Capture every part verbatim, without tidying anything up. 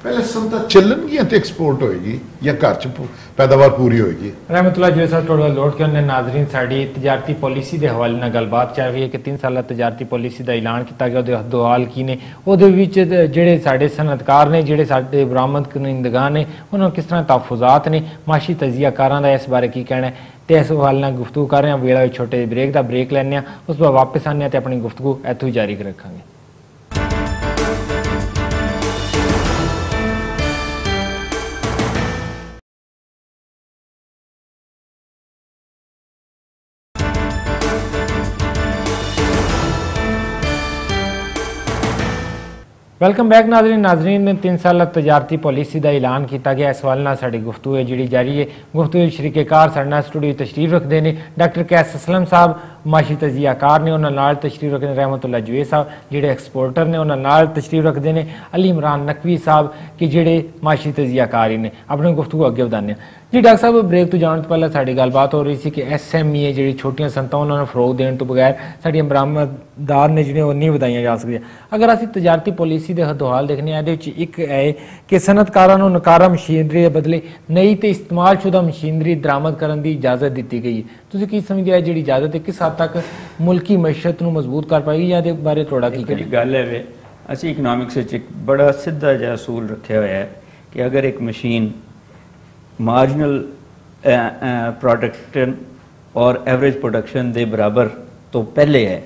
पहले समता ਚੱਲਣਗੀਆਂ ਤੇ ਐਕਸਪੋਰਟ ਹੋਏਗੀ ਜਾਂ ਘਰ ਚ ਪੈਦਾਵਾਰ ਪੂਰੀ ਹੋਏਗੀ। रहमतुल्लाह जो साहब थोड़ा लोड के नाजरीन साड़ी तजारती पॉलिसी के हवाले नाल गलबात चल रही है कि तीन साल तजारती पॉलिसी का ऐलान किया गया, ਉਹਦੇ ਹੱਦੋਂ की ने ਉਹਦੇ ਵਿੱਚ ਜਿਹੜੇ ਸਾਡੇ ਸਨਅਤਕਾਰ ਨੇ, ਜਿਹੜੇ ਸਾਡੇ ਬਰਾਮਦ ਕਰਿੰਦਗਾਨ ਨੇ, ਉਹਨਾਂ ਨੂੰ ਕਿਸ ਤਰ੍ਹਾਂ ਤਹਫੁਜ਼ਾਤ ਨੇ, ਮਾਸ਼ੀ ਤਜਜ਼ੀਆਕਾਰਾਂ ਦਾ ਇਸ ਬਾਰੇ ਕੀ ਕਹਿਣਾ ਹੈ ਤੇ ਇਸ ਹਵਾਲੇ ਨਾਲ ਗੁਫ਼ਤਗੂ ਕਰ ਰਹੇ ਹਾਂ। ਵੇਲਾ ਛੋਟੇ ਬ੍ਰੇਕ ਦਾ ਬ੍ਰੇਕ ਲੈਣੇ ਆ, ਉਸ ਤੋਂ ਬਾਅਦ ਵਾਪਸ ਆਉਂਦੇ ਹਾਂ ਤੇ ਆਪਣੀ ਗੁਫ਼ਤਗੂ ਇੱਥੋਂ ਹੀ ਜਾਰੀ ਰੱਖਾਂਗੇ। वेलकम बैक नाजरीन नाजरीन ने तीन साल तजारती पॉलिसी का ऐलान किया गया। इस हवाले नाल साडी गुफ्तगू है जी जारी है। गुफ्तगू शरीकेकार साडे स्टूडियो तशरीफ रखते हैं डॉक्टर कैस असलम साहब, माशी तजियाकार ने, उन्होंने नाल तशरीफ रखते हैं रहमतुल्लाह जुवेद साहब जिहड़े एक्सपोर्टर ने, उन्होंने नाल तशरीफ रखते हैं अली इमरान नकवी साहब कि जिहड़े माशी तजियाकार ही ने। अपनी गुफ्तगू अगे वधाने जी। डॉक्टर साहब ब्रेक तो जाने तो पहले साडी गलबात हो रही थी कि एस एम ई है जी छोटियां संतां उन्होंने फरोग देने तो बगैर साडियां बरामदार ने जिन्हें नहीं वधाइयां जा सकदियां। अगर असीं तजारती पॉलिसी के हदोहाल देखने ये एक है कि सनअतकारां नूं नकारा मशीनरी के बदले नई तो इस्तेमालशुदा मशीनरी दरामद करने की इजाजत दी गई है। तुसीं की समझदे हो जी इजाजत है किस हद तक मुल्की मैशत नूं मजबूत कर पाएगी या इहदे बारे थोड़ा की करिए? गल है असीं इकनॉमिक्स विच एक बड़ा सीधा जिहा असूल रखा हुआ है कि अगर एक मशीन मार्जिनल प्रोडक्शन और एवरेज प्रोडक्शन के बराबर तो पहले है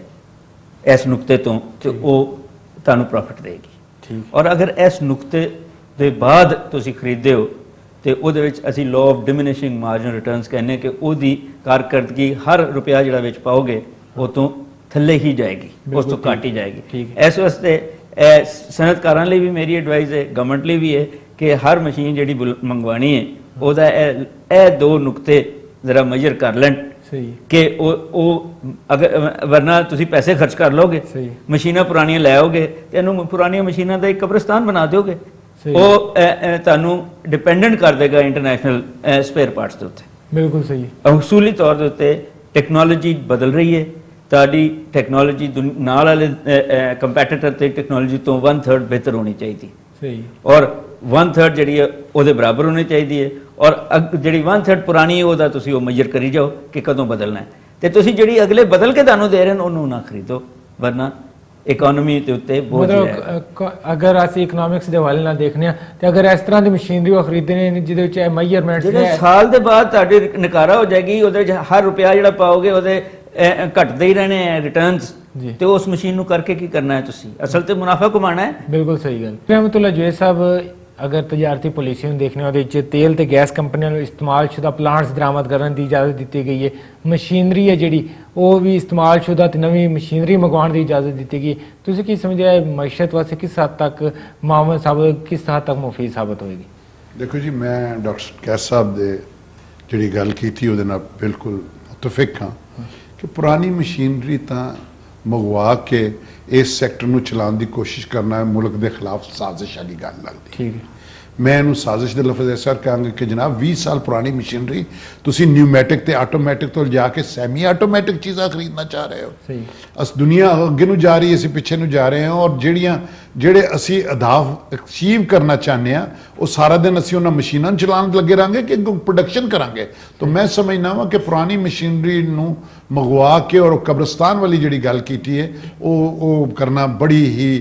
इस नुकते तो तो वो तुहानूं प्रॉफिट देगी, और अगर इस नुकते के बाद तुसीं खरीदते हो तो उहदे विच असीं law of diminishing margin returns कहने कि उहदी कारकर्दगी हर रुपया जिहड़ा विच पाओगे वो तो थल्ले ही जाएगी, उस तो घट ही जाएगी। इस वास्ते सनअतकारां लई भी मेरी एडवाइस है, गवर्नमेंट लई भी है कि हर मशीन जिहड़ी मंगवानी है ਉਹਦਾ ਇਹ ਦੋ ਨੁਕਤੇ ਜ਼ਰਾ ਮੇਜਰ ਕਰ ਲੈਣ ਕਿ ਉਹ ਅਗਰ ਵਰਨਾ ਤੁਸੀਂ ਪੈਸੇ ਖਰਚ ਕਰ ਲੋਗੇ, ਮਸ਼ੀਨਾਂ ਪੁਰਾਣੀਆਂ ਲੈ ਆਓਗੇ ਤੇ ਇਹਨੂੰ ਪੁਰਾਣੀਆਂ ਮਸ਼ੀਨਾਂ ਦਾ ਇੱਕ ਕਬਰਸਤਾਨ ਬਣਾ ਦਿਓਗੇ, ਉਹ ਤੁਹਾਨੂੰ ਡਿਪੈਂਡੈਂਟ ਕਰ ਦੇਗਾ ਇੰਟਰਨੈਸ਼ਨਲ ਸਪੇਅਰ ਪਾਰਟਸ ਦੇ ਉੱਤੇ। ਬਿਲਕੁਲ ਸਹੀ ਹੈ। ਉਸੂਲੀ ਤੌਰ ਦੇ ਉੱਤੇ ਟੈਕਨੋਲੋਜੀ ਬਦਲ ਰਹੀ ਹੈ, ਤੁਹਾਡੀ ਟੈਕਨੋਲੋਜੀ ਨਾਲ ਵਾਲੇ ਕੰਪੀਟੀਟਰ ਤੇ ਟੈਕਨੋਲੋਜੀ ਤੋਂ वन थर्ड ਬਿਹਤਰ ਹੋਣੀ ਚਾਹੀਦੀ ਸਹੀ, ਔਰ वन थर्ड ਜਿਹੜੀ ਹੈ ਉਹਦੇ ਬਰਾਬਰ ਹੋਣੀ ਚਾਹੀਦੀ ਹੈ, और जी वन थर्ड पुरानी है वह तुम वो मेजर करी जाओ कि कदों बदलना है तो तुम जी अगले बदल के तुहानूं दे रहे हैं उन्होंने ना खरीदो, वरना इकोनॉमी के उत्ते बोझ है। अगर असीं इकनॉमिक्स के हवाले नाल देखने तो अगर इस तरह की मशीनरी वो खरीदने जिहदे मेजरमेंट्स साल के बाद तुहाडी नकारा हो जाएगी, उहदे हर रुपया जिहड़ा पाओगे उहदे घटते ही रहने हैं रिटर्नस, तो उस मशीन नूं करके की करना है तुसीं? असल तो मुनाफा कमाना है। बिल्कुल सही गल। रहमतुल्लाह जुवेद साहब अगर तजारती पॉलिसी देखने वो तेल तो गैस कंपनियों इस्तेमालशुदा प्लांट्स दरामद करने की इजाजत दी गई है, मशीनरी है जी वो भी इस्तेमालशुदा नवी मशीनरी मंगवाने की इजाजत दी गई। तुसीं की समझे मैशत वास्ते किस हद तक मामल साबित किस हद तक मुफीद साबित होएगी? देखो जी मैं डॉक्टर कैस साहब ने जी गल की थी उहदे नाल बिल्कुल मुतफिक हाँ कि पुरानी मशीनरी तो मंगवा के इस सैक्टर में चलाने की कोशिश करना है मुल्क के खिलाफ साजिश वाली गल लगती है। मैं इनू साजिश के लफज ऐसा कहूँगा कि जनाब बीस साल पुरानी मशीनरी तुसी न्यूमैटिक ते आटोमैटिक तो जाके सैमी आटोमैटिक चीज़ा खरीदना चाह रहे हो। सही अस दुनिया अगे नूं जा रही है, असीं पिछे नूं जा रहे हैं, और जिहड़ियां जिहड़े असीं अहदाफ अचीव करना चाहते हैं वो सारा दिन असीं उन्हां मशीनां चलाने लगे रहेंगे कि प्रोडक्शन करांगे। तो मैं समझना वा कि पुरानी मशीनरी नूं मंगवा के और कब्रस्तान वाली जिहड़ी गल कीती है वो वो करना बड़ी ही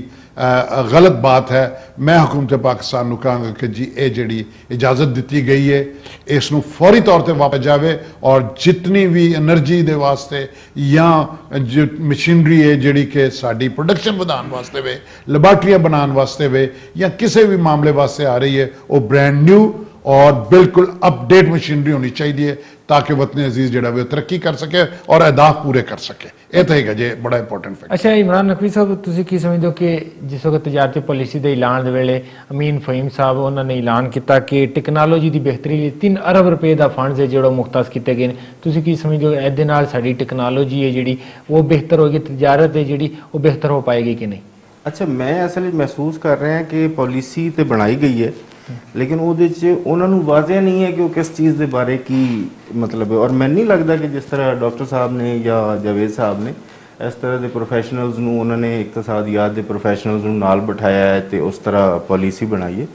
गलत बात है। मैं हुकूमत पाकिस्तान को कहूँगा कि जी ये जी इजाज़त दी गई है इसनों फौरी तौर पर वापस जाए, और जितनी भी एनर्जी के वास्ते या जो मशीनरी है जी कि साड़ी प्रोडक्शन बढ़ाने वास्ते वे, लैबोरेटरियां बनाने वास्ते वे, या किसी भी मामले वास्ते आ रही है वो ब्रांड न्यू और बिल्कुल अपडेट मशीनरी होनी चाहिए ताकि वतन अजीज जो है तरक्की कर सके और अहदाफ पूरे कर सके। ये तो है जी बड़ा इंपॉर्टेंट फैक्ट। अच्छा इमरान नकवी साहब तुसीं की समझते हो कि जिस वक्त तजारती पॉलिसी के ऐलान के वेले अमीन फहीम साहब उन्होंने ऐलान किया कि टेक्नोलॉजी की बेहतरी लिए तीन अरब रुपए का फंड है जो मुख्तस किए गए, तुसीं की समझते हो इहदे नाल साडी टेक्नोलॉजी है जी वो बेहतर होगी, तजारत है जी वो बेहतर हो पाएगी कि नहीं? अच्छा मैं असल महसूस कर रहे हैं कि पॉलिसी तो बनाई गई है लेकिन उन्होंने वाजिया नहीं है कि वो किस चीज़ के बारे की मतलब है, और मैं नहीं लगता कि जिस तरह डॉक्टर साहब ने या जावेद साहब ने इस तरह के प्रोफैशनल्स उन्होंने इकतसादियात के प्रोफैशनल्स नाल बिठाया है तो उस तरह पॉलिसी बनाई है,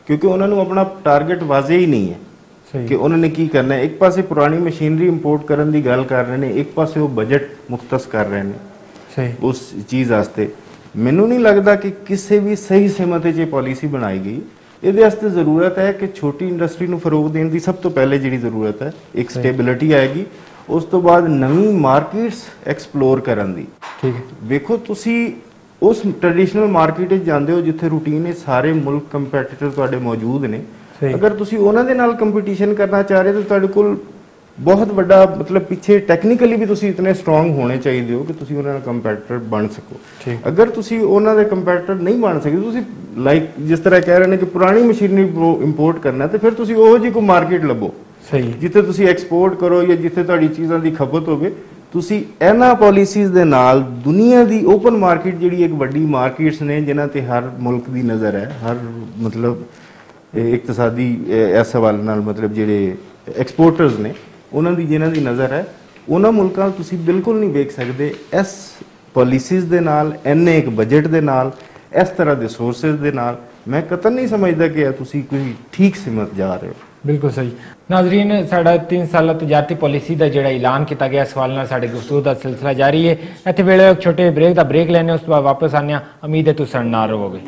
ਕਿਉਂਕਿ ਉਹਨਾਂ ਨੂੰ ਆਪਣਾ ਟਾਰਗੇਟ ਵਾਜ਼ੇ ਹੀ ਨਹੀਂ ਹੈ ਕਿ ਉਹਨਾਂ ਨੇ ਕੀ ਕਰਨਾ ਹੈ। ਇੱਕ ਪਾਸੇ ਪੁਰਾਣੀ ਮਸ਼ੀਨਰੀ ਇੰਪੋਰਟ ਕਰਨ ਦੀ ਗੱਲ ਕਰ ਰਹੇ ਨੇ, ਇੱਕ ਪਾਸੇ ਉਹ ਬਜਟ ਮੁਖਤਸ ਕਰ ਰਹੇ ਨੇ ਸਹੀ ਉਸ ਚੀਜ਼ ਵਾਸਤੇ। ਮੈਨੂੰ ਨਹੀਂ ਲੱਗਦਾ ਕਿ ਕਿਸੇ ਵੀ ਸਹੀ ਸਿਮਤ 'ਚ ਇਹ ਪਾਲਿਸੀ ਬਣਾਈ ਗਈ। ਇਹਦੇ ਵਾਸਤੇ ਜ਼ਰੂਰਤ ਹੈ ਕਿ ਛੋਟੀ ਇੰਡਸਟਰੀ ਨੂੰ ਫਰੋਗ ਦੇਣ ਦੀ ਸਭ ਤੋਂ ਪਹਿਲੇ ਜਿਹੜੀ ਜ਼ਰੂਰਤ ਹੈ, ਇੱਕ ਸਟੇਬਿਲਿਟੀ ਆਏਗੀ, ਉਸ ਤੋਂ ਬਾਅਦ ਨਵੀਂ ਮਾਰਕੀਟਸ ਐਕਸਪਲੋਰ ਕਰਨ ਦੀ। ਠੀਕ ਹੈ, ਵੇਖੋ ਤੁਸੀਂ ਉਸ ਟ੍ਰੈਡੀਸ਼ਨਲ ਮਾਰਕੀਟ ਵਿੱਚ ਜਾਂਦੇ ਹੋ ਜਿੱਥੇ ਰੂਟੀਨ ਹੈ, ਸਾਰੇ ਮੁਲਕ ਕੰਪੀਟੀਟਰ ਤੁਹਾਡੇ ਮੌਜੂਦ ਨੇ। ਅਗਰ ਤੁਸੀਂ ਉਹਨਾਂ ਦੇ ਨਾਲ ਕੰਪੀਟੀਸ਼ਨ ਕਰਨਾ ਚਾਹ ਰਹੇ ਤਾਂ ਤੁਹਾਡੇ ਕੋਲ ਬਹੁਤ ਵੱਡਾ ਮਤਲਬ ਪਿੱਛੇ ਟੈਕਨੀਕਲੀ ਵੀ ਤੁਸੀਂ ਇਤਨੇ ਸਟਰੋਂਗ ਹੋਣੇ ਚਾਹੀਦੇ ਹੋ ਕਿ ਤੁਸੀਂ ਉਹਨਾਂ ਨਾਲ ਕੰਪੀਟੀਟਰ ਬਣ ਸਕੋ। ਅਗਰ ਤੁਸੀਂ ਉਹਨਾਂ ਦੇ ਕੰਪੀਟੀਟਰ ਨਹੀਂ ਬਣ ਸਕਦੇ, ਤੁਸੀਂ ਲਾਈਕ ਜਿਸ ਤਰ੍ਹਾਂ ਕਹਿ ਰਹੇ ਨੇ ਕਿ ਪੁਰਾਣੀ ਮਸ਼ੀਨਰੀ ਇੰਪੋਰਟ ਕਰਨਾ, ਤੇ ਫਿਰ ਤੁਸੀਂ ਉਹੋ ਜਿਹੀ ਕੋਈ ਮਾਰਕੀਟ ਲੱਭੋ ਸਹੀ ਜਿੱਥੇ ਤੁਸੀਂ ਐਕਸਪੋਰਟ ਕਰੋ ਜਾਂ ਜਿੱਥੇ ਤੁਹਾਡੀ ਚੀਜ਼ਾਂ ਦੀ ਖਪਤ ਹੋਵੇ। ਤੁਸੀਂ ਇਹਨਾਂ ਪਾਲਿਸੀਜ਼ ਦੇ ਨਾਲ ਦੁਨੀਆ ਦੀ ਓਪਨ ਮਾਰਕੀਟ ਜਿਹੜੀ ਇੱਕ ਵੱਡੀ ਮਾਰਕੀਟਸ ਨੇ ਜਿਨ੍ਹਾਂ ਤੇ ਹਰ ਮੁਲਕ ਦੀ ਨਜ਼ਰ ਹੈ, ਹਰ ਮਤਲਬ ਇਕਤਸਾਦੀ ਇਸ ਹਵਾਲੇ ਨਾਲ ਮਤਲਬ ਜਿਹੜੇ ਐਕਸਪੋਰਟਰਸ ਨੇ ਉਹਨਾਂ ਦੀ ਜਿਨ੍ਹਾਂ ਦੀ ਨਜ਼ਰ ਹੈ, ਉਹਨਾਂ ਮੁਲਕਾਂ ਤੁਸੀਂ ਬਿਲਕੁਲ ਨਹੀਂ ਵੇਖ ਸਕਦੇ ਇਸ ਪਾਲਿਸੀਜ਼ ਦੇ ਨਾਲ, ਇੰਨੇ ਇੱਕ ਬਜਟ ਦੇ ਨਾਲ, ਇਸ ਤਰ੍ਹਾਂ ਦੇ ਸੋਰਸਿਸ ਦੇ ਨਾਲ। ਮੈਂ ਕਤਨ ਨਹੀਂ ਸਮਝਦਾ ਕਿ ਤੁਸੀਂ ਕੋਈ ਠੀਕ ਸਿਮਤ ਜਾ ਰਹੇ ਹੋ। बिल्कुल सही। नाजरीन, साढ़ा तीन साल तजारती पॉलिसी का जो ऐलान किया गया, सवाल नाल साडे गुफ्तगू का सिलसिला जारी है। इत्थे वेले एक छोटे ब्रेक का ब्रेक लैने, उस तो बाद वापस आने। उम्मीद है तुसीं साडे नाल रहोगे।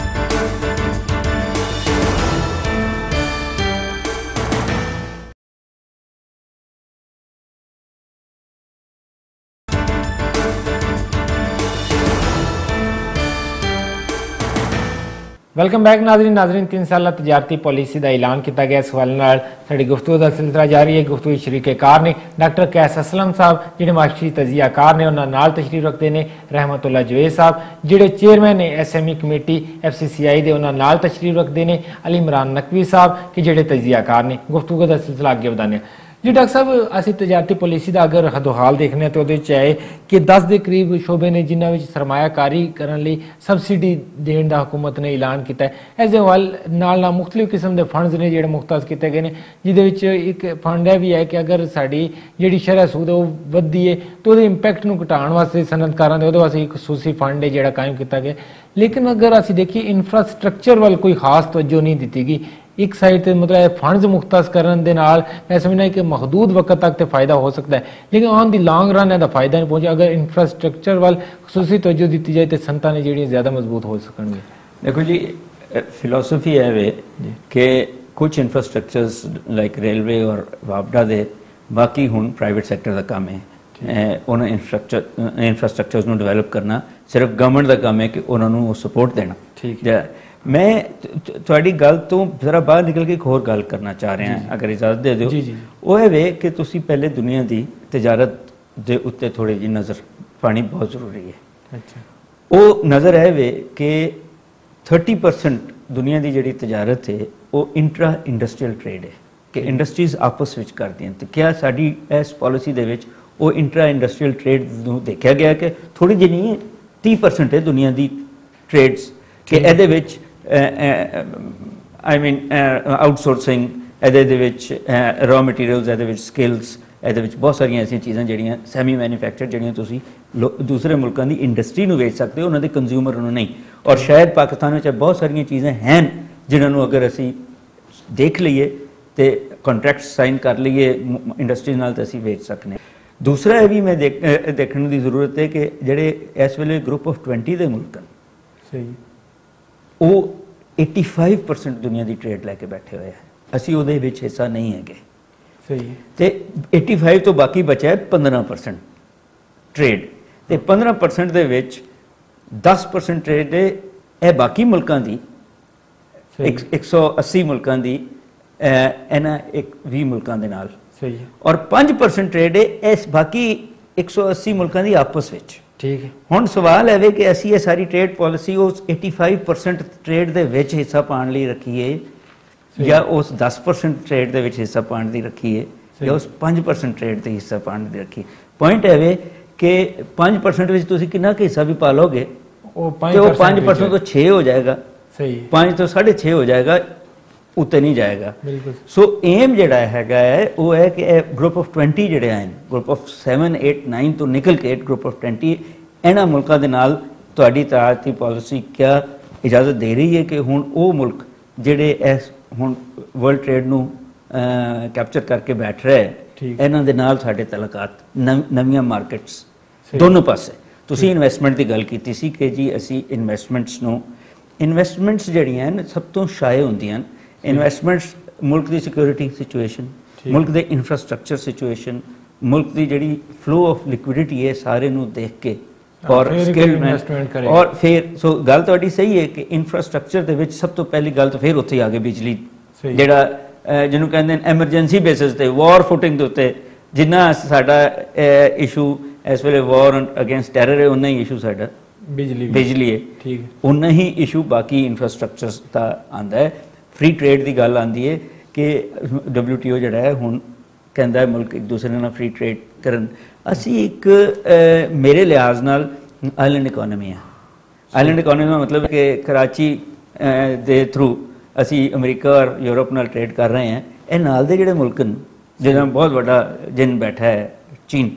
वेलकम बैक नाजरीन। नाजरीन, तीन साल तजारती पॉलिसी का ऐलान किया गया, सवाल नाल साडी गुफ्तगू का सिलसिला जारी है। गुफ्तगू शरीके कार ने डॉक्टर कैस असलम साहब जिहड़े माशरी तजिया कार ने, उन्होंने नाल तशरीफ रखते हैं रहमतुल्ला जवेद साहब जिहड़े चेयरमैन ने S M E committee F C C I के, उन्होंने नाल तशरीफ रखते हैं अली इमरान नकवी साहब कि जिहड़े तजिया कार ने। गुफ्तगू का सिलसिला अगे बढ़ाने जी। डॉक्टर साहब, असी तजारती पॉलिसी का अगर हदोहाल देखने तो है कि दस के करीब शोबे ने जिन्होंने सरमायाकारी करने लई सबसिडी देने का हुकूमत ने ऐलान किया है। इस हवाले नाल नाल मुख्तलिफ किस्म के फंड्स ने जिहड़े मुख्तस किए गए हैं, जिहदे एक फंड है भी है कि अगर साडी जिहड़ी शरह सूद है वो वधदी है तो उहदे इंपैक्ट नूं घटाउण वास्ते सनअतकारां दे उहदे वास्ते एक खसूसी फंड है जिहड़ा कायम किया गया। लेकिन अगर असीं देखिए इंफ्रास्ट्रक्चर वाल कोई खास तवज्जो नहीं दी गई। एक साइड से मतलब फंड्स मुख्तस करने दे नाल मैं समझना कि महदूद वक्त तक तो फायदा हो सकता है, लेकिन ऑन दी लॉन्ग रन है फायदा नहीं पहुंचा। अगर इंफ्रास्ट्रक्चर वाल खसूसी तवज्जो दी जाए तो संतां ने जिहड़ियां ज़्यादा मजबूत हो सकणगे। देखो जी, फिलोसफी है वे कि कुछ इंफ्रास्ट्रक्चर्स लाइक रेलवे और वापडा दे बाकी हुण प्राइवेट सैक्टर का काम है। उन्होंने इंफ्रास्ट्रक्चर इंफ्रास्ट्रक्चर्स नूं डिवेलप करना सिर्फ गवर्नमेंट का काम है कि उन्होंने सपोर्ट देना। ठीक है, मैं थोड़ी गल तो जरा बाहर निकल के एक होर गल करना चाह रहा हैं, अगर इजाजत दे दो। वो है वे कि तुसी पहले दुनिया की तजारत दे उत्ते थोड़ी जी नज़र पानी बहुत जरूरी है। अच्छा, वो नज़र है वे कि थर्टी परसेंट दुनिया की जी तजारत है वो इंट्रा इंडस्ट्रीयल ट्रेड है कि इंडस्ट्रीज आपस में करती हैं। तो क्या साड़ी इस पॉलिसी दे विच वो इंट्रा इंडस्ट्रीयल ट्रेड नूं देखा गया कि थोड़ी जी नहीं है, तीस परसेंट है दुनिया की ट्रेड्स कि ਇਹਦੇ ਵਿੱਚ आई मीन आउटसोर्सिंग, ਇਹਦੇ ਵਿੱਚ रॉ मटीरियल्स, ਇਹਦੇ ਵਿੱਚ स्किल्स, ਇਹਦੇ ਵਿੱਚ बहुत सारिया ऐसी चीज़ां ਜਿਹੜੀਆਂ सैमी मैन्युफैक्चर ਜਿਹੜੀਆਂ ਤੁਸੀਂ दूसरे मुल्कों की इंडस्ट्री ਨੂੰ ਵੇਚ ਸਕਦੇ ਹੋ, ਉਹਨਾਂ ਦੇ ਕੰਜ਼ਿਊਮਰ ਨੂੰ ਨਹੀਂ। और शायद पाकिस्तान ਵਿੱਚ बहुत सारिया चीज़ां हैं जिन्हां ਨੂੰ अगर ਅਸੀਂ देख लीए तो कॉन्ट्रैक्ट साइन कर लीए इंडस्ट्री नाल तो ਅਸੀਂ ਵੇਚ सकने। दूसरा ये भी मैं देख देखने की जरूरत है कि ਜਿਹੜੇ इस वेले ग्रुप ऑफ ट्वेंटी के मुल्क सही वो पचासी परसेंट दुनिया की ट्रेड लैके बैठे हुए हैं, असी उहदे विच हिस्सा नहीं है। सही तो पचासी तो बाकी बचा है पंद्रह परसेंट ट्रेड, तो पंद्रह परसेंट दे विच दस परसेंट ट्रेड है यह बाकी मुल्कों की, एक, एक सौ अस्सी मुल्कों की इन्हां एक भी मुल्कों के नाल। सही, और पाँच परसेंट ट्रेड है इस बाकी एक सौ अस्सी मुल्कों की आपस विच। ठीक है, हुण सवाल है कि असी ये सारी ट्रेड पॉलिसी उस पचासी परसेंट ट्रेड दे विच हिस्सा पाने लई रखीए या उस दस परसेंट ट्रेड दे विच हिस्सा पाने दी रखीए या उस पाँच परसेंट ट्रेड दे हिस्सा पाने दी रखीए। पॉइंट है वे कि पाँच परसेंट विच तुसीं कितना हिस्सा भी पा लोगे तो वो पाँच परसेंट तो छे हो जाएगा। सही, पाँच तो साढ़े छे हो जाएगा, उत्ते नहीं जाएगा। सो एम जिहड़ा हैगा है वो है कि ग्रुप ऑफ ट्वेंटी जिहड़े हैं, group of seven eight nine तो निकल के ग्रुप ऑफ ट्वेंटी इन्हां मुल्कां दे नाल तुहाडी तजारती पॉलिसी क्या इजाजत दे रही है कि हुण वो मुल्क ਜਿਹੜੇ ਇਸ ਹੁਣ ਵਰਲਡ ਟ੍ਰੇਡ ਨੂੰ ਕੈਪਚਰ ਕਰਕੇ ਬੈਠ ਰਿਹਾ ਹੈ, ਇਹਨਾਂ ਦੇ ਨਾਲ ਸਾਡੇ ਤਲਕਾਤ ਨਵੀਆਂ ਮਾਰਕੀਟਸ ਦੋਨੋਂ ਪਾਸੇ। ਤੁਸੀਂ ਇਨਵੈਸਟਮੈਂਟ ਦੀ ਗੱਲ ਕੀਤੀ ਸੀ ਕਿ ਜੀ ਅਸੀਂ ਇਨਵੈਸਟਮੈਂਟਸ ਨੂੰ ਇਨਵੈਸਟਮੈਂਟਸ ਜਿਹੜੀਆਂ ਹਨ ਸਭ ਤੋਂ ਸ਼ਾਇ ਹੁੰਦੀਆਂ। ਇਨਵੈਸਟਮੈਂਟਸ ਮੁਲਕ ਦੀ ਸਿਕਿਉਰਿਟੀ ਸਿਚੁਏਸ਼ਨ, ਮੁਲਕ ਦੇ ਇਨਫਰਾਸਟ੍ਰਕਚਰ ਸਿਚੁਏਸ਼ਨ, ਮੁਲਕ ਦੀ ਜਿਹੜੀ ਫਲੋ ਆਫ ਲਿਕੁਇਡਿਟੀ ਹੈ ਸਾਰੇ ਨੂੰ ਦੇਖ ਕੇ ਔਰ ਸਕਿੱਲ ਔਰ ਫਿਰ ਸੋ ਗੱਲ ਤੁਹਾਡੀ ਸਹੀ ਹੈ ਕਿ ਇਨਫਰਾਸਟ੍ਰਕਚਰ ਦੇ ਵਿੱਚ ਸਭ ਤੋਂ ਪਹਿਲੀ ਗੱਲ ਤਾਂ ਫਿਰ ਉੱਥੇ ਆ ਗਈ ਬਿਜਲੀ, ਜਿਹੜਾ ਜਿਹਨੂੰ ਕਹਿੰਦੇ ਨੇ ਐਮਰਜੈਂਸੀ ਬੇਸਿਸ ਤੇ ਵਾਰ ਫੁਟਿੰਗ ਦੇ ਉੱਤੇ ਜਿੰਨਾ ਸਾਡਾ ਇਸ਼ੂ ਇਸ ਵੇਲੇ ਵਾਰ ਅਗੇਂਸਟ ਟੈਰਰ ਹੈ ਉਨਾ ਹੀ ਇਸ਼ੂ ਸਾਡਾ ਬਿਜਲੀ ਬਿਜਲੀ ਹੈ, ਠੀਕ ਉਨਾ ਹੀ ਇਸ਼ੂ ਬਾਕੀ ਇਨਫਰਾਸਟ੍ਰਕਚਰ ਦਾ ਆਉਂਦਾ ਹੈ। ਫ੍ਰੀ ਟ੍ਰੇਡ ਦੀ ਗੱਲ ਆਉਂਦੀ ਹੈ ਕਿ ਡਬਲਿਊ ਟੀ ਓ ਜਿਹੜਾ ਹੈ ਹੁਣ ਕਹਿੰਦਾ ਹੈ ਮੁਲਕ ਇੱਕ ਦੂਸਰੇ ਨਾਲ ਫ੍ਰੀ ਟ੍ਰੇਡ ਕਰਨ। ਅਸੀਂ ਇੱਕ ਮੇਰੇ ਲਿਹਾਜ਼ ਨਾਲ ਆਈਲੈਂਡ ਇਕੋਨਮੀ ਹੈ। ਆਈਲੈਂਡ ਇਕੋਨਮੀ ਦਾ ਮਤਲਬ ਕਿ ਕਰਾਚੀ ਦੇ ਥਰੂ ਅਸੀਂ ਅਮਰੀਕਾ ਔਰ ਯੂਰਪ ਨਾਲ ਟ੍ਰੇਡ ਕਰ ਰਹੇ ਹਾਂ। ਇਹ ਨਾਲ ਦੇ ਜਿਹੜੇ ਮੁਲਕ ਨੇ ਜਿਹਦਾ ਬਹੁਤ ਵੱਡਾ ਜਿਨ ਬੈਠਾ ਹੈ ਚੀਨ,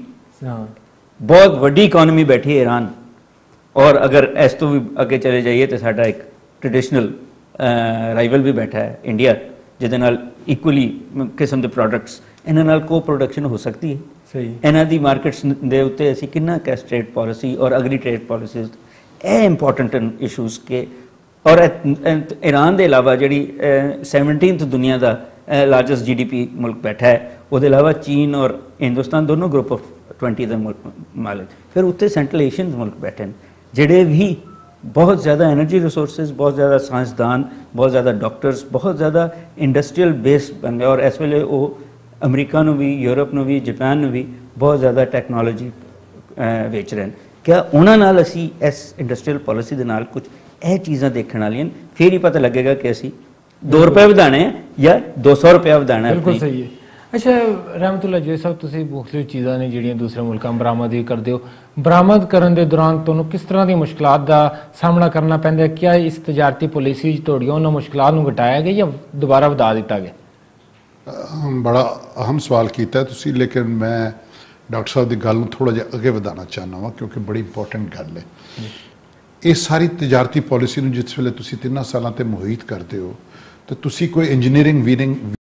ਬਹੁਤ ਵੱਡੀ ਇਕੋਨਮੀ ਬੈਠੀ ਹੈ ਈਰਾਨ, ਔਰ ਅਗਰ ਇਸ ਤੋਂ ਵੀ ਅੱਗੇ ਚਲੇ ਜਾਈਏ ਤਾਂ ਸਾਡਾ ਇੱਕ ਟ੍ਰੈਡੀਸ਼ਨਲ ਰਾਈਵਲ ਵੀ ਬੈਠਾ ਹੈ ਇੰਡੀਆ, ਜਿਹਦੇ ਨਾਲ ਇਕੁਅਲੀ ਕਿਸਮ ਦੇ ਪ੍ਰੋਡਕਟਸ ਇਹਨਾਂ ਨਾਲ ਕੋ ਪ੍ਰੋਡਕਸ਼ਨ ਹੋ ਸਕਦੀ ਹੈ। ਸਹੀ ਇਹਨਾਂ ਦੀ ਮਾਰਕੀਟਸ ਦੇ ਉੱਤੇ ਅਸੀਂ ਕਿੰਨਾ ਕੈਸ਼ ਟ੍ਰੇਡ ਪਾਲਿਸੀ ਔਰ ਅਗਰੀ ਟ੍ਰੇਡ ਪਾਲਿਸੀਜ਼ ਇਹ ਇੰਪੋਰਟੈਂਟ ਇਸ਼ੂਜ਼ ਕੇ ਔਰ ਈਰਾਨ ਦੇ ਇਲਾਵਾ ਜਿਹੜੀ ਸੈਵਨਟੀਨਥ ਦੁਨੀਆ ਦਾ ਲਾਰਜੈਸਟ ਜੀ ਡੀ ਪੀ ਮੁਲਕ ਬੈਠਾ ਹੈ, ਉਹਦੇ ਇਲਾਵਾ ਚੀਨ ਔਰ ਹਿੰਦੁਸਤਾਨ ਦੋਨੋਂ ਗਰੁੱਪ ਆਫ ट्वेंटी ਦੇ ਮਾਲਕ। ਫਿਰ ਉੱਤੇ ਸੈਂਟਰਲ ਏਸ਼ੀਅਨ ਮੁਲਕ ਬੈਠੇ ਨੇ ਜਿਹੜੇ ਵੀ ਬਹੁਤ ਜ਼ਿਆਦਾ ਐਨਰਜੀ ਰਿਸੋਰਸਿਸ, ਬਹੁਤ ਜ਼ਿਆਦਾ ਸਾਇੰਸਦਾਨ, ਬਹੁਤ ਜ਼ਿਆਦਾ ਡਾਕਟਰਸ, ਬਹੁਤ ਜ਼ਿਆਦਾ ਇੰਡਸਟਰੀਅਲ ਬੇਸ ਬਣ ਗਏ ਔਰ ਇਸ ਵੇਲੇ ਉਹ ਅਮਰੀਕਾ ਨੂੰ ਵੀ, ਯੂਰਪ ਨੂੰ ਵੀ, ਜਾਪਾਨ ਨੂੰ ਵੀ ਬਹੁਤ ਜ਼ਿਆਦਾ ਟੈਕਨੋਲੋਜੀ ਵੇਚ ਰਹੇ ਨੇ। ਕਿਆ ਉਹਨਾਂ ਨਾਲ ਅਸੀਂ ਇਸ ਇੰਡਸਟਰੀਅਲ ਪਾਲਿਸੀ ਦੇ ਨਾਲ ਕੁਝ ਇਹ ਚੀਜ਼ਾਂ ਦੇਖਣ ਵਾਲੀਆਂ ਫਿਰ ਹੀ ਪਤਾ ਲੱਗੇਗਾ ਕਿ ਅਸੀਂ ਦੋ ਰੁਪਏ ਵਧਾਣੇ ਜਾਂ ਦੋ ਸੌ ਰੁਪਇਆ ਵਧਾਣਾ ਹੈ। ਬਿਲਕੁਲ ਸਹੀ ਹੈ। ਅੱਛਾ ਰਹਿਮਤੁल्ला ਜੀ ਸਾਹਿਬ, ਤੁਸੀਂ ਮੁਖਤਲਿਫ ਚੀਜ਼ਾਂ ਨੇ ਜਿਹੜੀਆਂ ਦੂਸਰੇ ਮੁਲਕਾਂ ਬਰਾਮਦ ਵੀ ਕਰਦੇ ਹੋ, ਬਰਾਮਦ ਕਰਨ ਦੇ ਦੌਰਾਨ ਤੁਹਾਨੂੰ ਕਿਸ ਤਰ੍ਹਾਂ ਦੀ ਮੁਸ਼ਕਲਾਂ ਦਾ ਸਾਹਮਣਾ ਕਰਨਾ ਪੈਂਦਾ? ਕਿਆ ਇਸ ਤਜਾਰਤੀ ਪਾਲਿਸੀ ਤੁਹਾਡੀਆਂ ਉਹਨਾਂ ਮੁਸ਼ਕਲਾਂ ਨੂੰ ਘਟਾਇਆ ਗਿਆ ਜਾਂ ਦੁਬਾਰਾ ਵਧਾ ਦਿੱਤਾ ਗਿਆ? ਬੜਾ ਅਹਿਮ ਸਵਾਲ ਕੀਤਾ ਤੁਸੀਂ, ਲੇਕਿਨ ਮੈਂ ਡਾਕਟਰ ਸਾਹਿਬ ਦੀ ਗੱਲ ਨੂੰ ਥੋੜਾ ਜਿਹਾ ਅੱਗੇ ਵਧਾਉਣਾ ਚਾਹੁੰਦਾ ਵਾਂ ਕਿਉਂਕਿ ਬੜੀ ਇੰਪੋਰਟੈਂਟ ਗੱਲ ਹੈ। ਇਹ ਸਾਰੀ ਤਜਾਰਤੀ ਪਾਲਿਸੀ ਨੂੰ ਜਿਸ ਵੇਲੇ ਤੁਸੀਂ ਤਿੰਨਾਂ ਸਾਲਾਂ ਤੇ ਮੁਹਿੱਤ ਕਰਦੇ ਹੋ ਤਾਂ ਤੁਸੀਂ ਕੋਈ ਇੰਜੀਨੀਅਰਿੰਗ ਵੀਰਿੰਗ